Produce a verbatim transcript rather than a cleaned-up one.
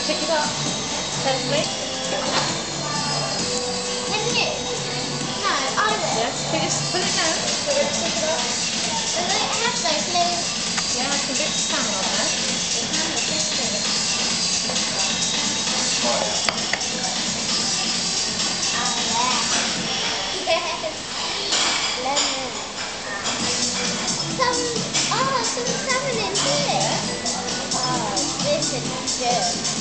Pick it up. Carefully. Can you? No, I will. Yes. Pick it, put it down. So we're going to pick it up. Does it have those little... Yeah, I can get the salmon on there. Lemon. Some, oh, some salmon in here. Oh, this is good.